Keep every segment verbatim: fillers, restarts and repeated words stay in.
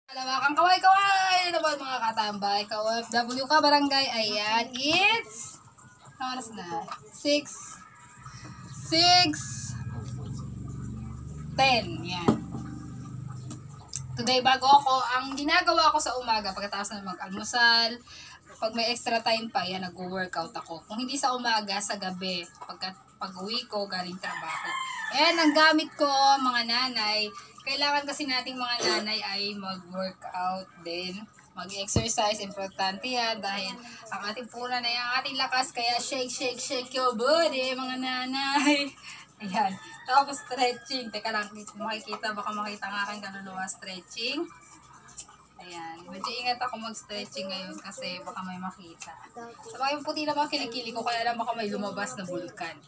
Kalawakang kaway-kaway! Ano ba mga katambay? Ka-O F W ka barangay. Ayan, it's... Ano oras na? six. six. ten. Yan. Today, bago ako, ang ginagawa ko sa umaga, pagkatapos na mag-almusal, pag may extra time pa, yan, nag-workout ako. Kung hindi sa umaga, sa gabi, pagka, pag-uwi ko, galing trabaho. Ayan, ang gamit ko, mga nanay, kailangan kasi nating mga nanay ay mag-workout din. Mag-exercise, importante yan dahil ang ating punan ay ang ating lakas. Kaya shake, shake, shake your body, mga nanay. Ayan. Tapos stretching. Teka lang, makikita, baka makita ng aking kaluluwa stretching. Ayan. Medyo ingat ako mag-stretching ngayon kasi baka may makita. Sa mga yung puti na mga kilikili ko, kaya lang baka may lumabas na bulkan.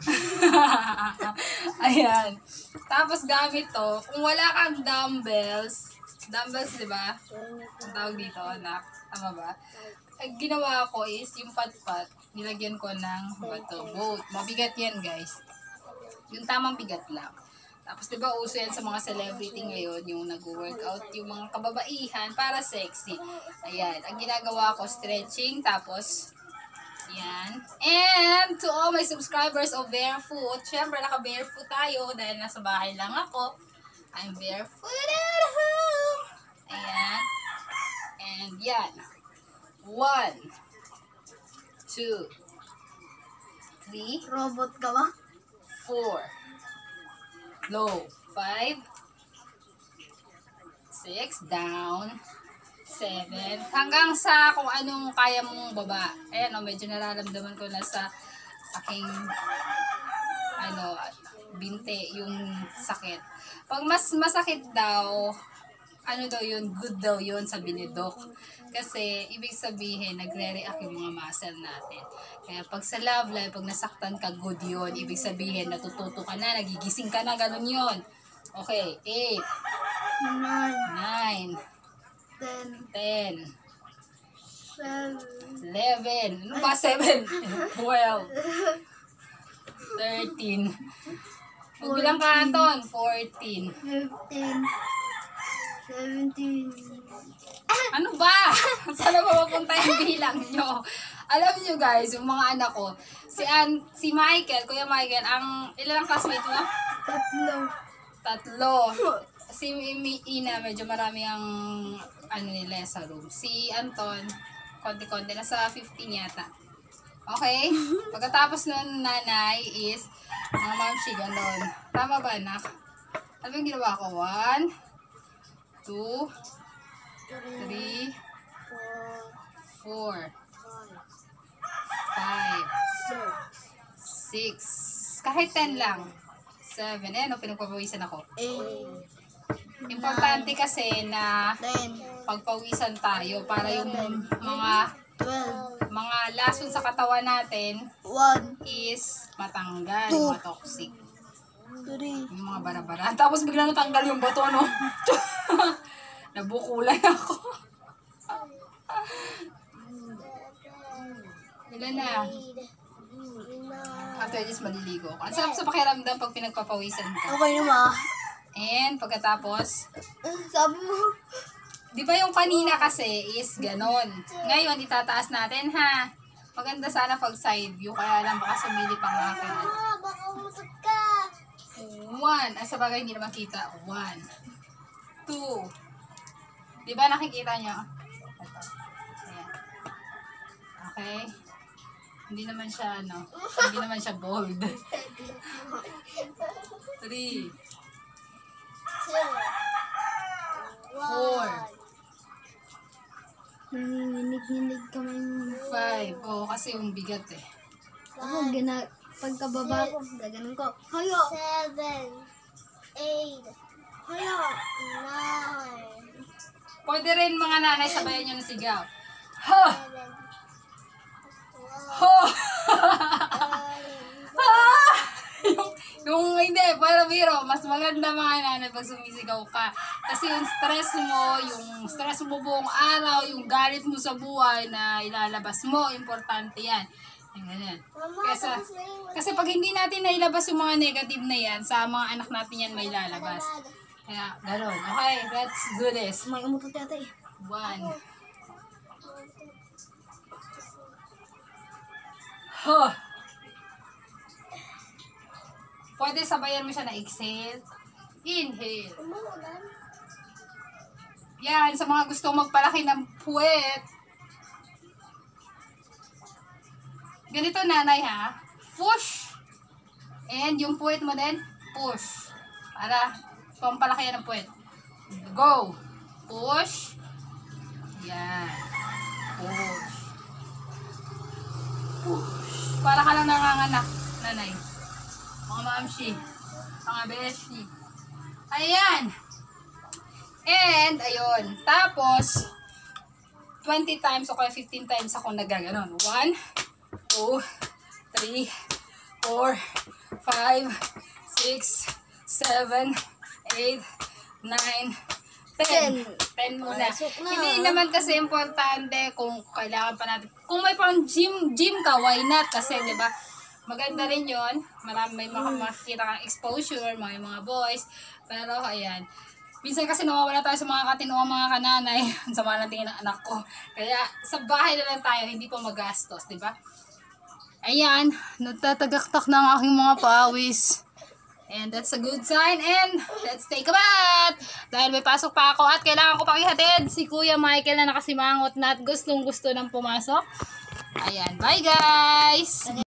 Ayan. Tapos gamit to, kung wala kang dumbbells, dumbbells, di ba? Ang tawag dito, anak. Tama ba? Ang ginawa ko is, yung pat-pat, nilagyan ko ng bato. Boat. Mabigat yan, guys. Yung tamang bigat lang. Tapos, di ba, uso yan sa mga celebrity ngayon, yung nag-workout, yung mga kababaihan para sexy. Ayan. Ang ginagawa ko, stretching, tapos, yan. And to all my subscribers of Barefoot, syempre naka-barefoot tayo dahil nasa bahay lang ako. I'm barefoot at home. Ayan. And yan. One. Two. Three. Robot ka ba? Four. Low. Five. Six. Down. Seven. Hanggang sa kung anong kaya mong baba. Ayan o, medyo nararamdaman ko na sa aking ano, binte, yung sakit. Pag mas masakit daw, ano daw yun, good daw yun, sabi ni Doc. Kasi, ibig sabihin, nagre-react yung mga muscle natin. Kaya pag sa love life, pag nasaktan ka, good yun. Ibig sabihin, natututo ka na, nagigising ka na, ganun yun. Okay, eight. Nine. Nine. Ten. Ten. Seven. Eleven. Ano ba? Seven. Twelve. Thirteen. Magbilang ka, Anton. Fourteen. Fifteen. Seventeen. Ano ba? Sana ba mapunta yung bilang nyo? Alam nyo guys, yung mga anak ko, si An, si Michael, Kuya Michael, ang ilang classmate mo? Tatlo. Tatlo. Si Ina, medyo marami ang ano nila sa room. Si Anton, konti-konti, nasa fifteen yata. Okay? Pagkatapos nun, nanay is, mga mamsi, ganon. Tama ba, anak? Ano yung ginawa ko? One, two, three, four, five, six, kahit ten lang. Seven. Eh, no, pinagpapawisan ako. Eight. Importante kasi na Ten. pagpawisan tayo para yung mga Twelve. mga lason sa katawan natin One. is matanggal, yung mga toxic, Three. yung mga bara-bara. Tapos bigla natanggal yung bato, no? Nabukulan ako. Ilan na? After this, maliligo ako. Ang sarap sa pakiramdam pag pinagpapawisan ka. Okay naman. And pagkatapos, Sabi mo. di ba yung kanina kasi is ganon. Ngayon, itataas natin, ha? Maganda sana pag side view, kaya lang baka sumili pang akin. Baka umusap ka. One. Ay, sa bagay, hindi naman kita. One. Two. Di ba nakikita nyo? Ito. Ayan. Okay. Hindi naman siya, ano, hindi naman siya bold. Three. Four. Nanginginig-nginig kamay mo. Five. Oo, kasi yung bigat eh. Ako, gina, pagkababa ko, gaganon ko. Hayo! Seven. Eight. Hayo! Nine. Pwede rin mga nanay, sabayan nyo ng sigaw. Ha! Ha! Ha! yung, yung hindi, para biro, mas maganda mga nanay pag sumisigaw ka. Kasi yung stress mo, yung stress mo buong araw, yung galit mo sa buhay na ilalabas mo, importante yan. Yung ganyan. Kasi, kasi pag hindi natin nailabas yung mga negative na yan, sa mga anak natin yan may lalabas. Kaya, ganun. Okay, let's do this. May umutot yata eh. One. Huh. Pwede sabayan mo siya na exhale. Inhale. Yan, sa mga gustong magpalaki ng puwet. Ganito, nanay, ha? Push. And yung puwet mo din, push. Para pampalaki yan ng puwet. Go. Push. Yan. Push. Push. Para ka lang nanganganak, nanay. Mga mamshi. Mga beshi. Ayan. And, ayun. Tapos, twenty times o kaya fifteen times ako nagaganon. one, two, three, four, five, six, seven, eight, nine, ten. ten muna. Pasok na. Hindi naman kasi importante kung kailangan pa natin. Kung may pang gym, gym ka, why not? Kasi, di ba, maganda rin yun. Marami may mga makikita kang exposure, mga mga boys. Pero, ayan. Minsan kasi nawawala tayo sa mga katinuang mga kananay. Ang sama ng tingin ng anak ko. Kaya, sa bahay na lang tayo, hindi pa magastos, di ba? Ayan, nagtatagaktak na ang aking mga pawis. And that's a good sign. And let's take a bath. Dahil may pasok pa ako at kailangan ko pakihatid si Kuya Michael na nakasimangot na at gustong gusto ng pumasok. Ayan, bye guys!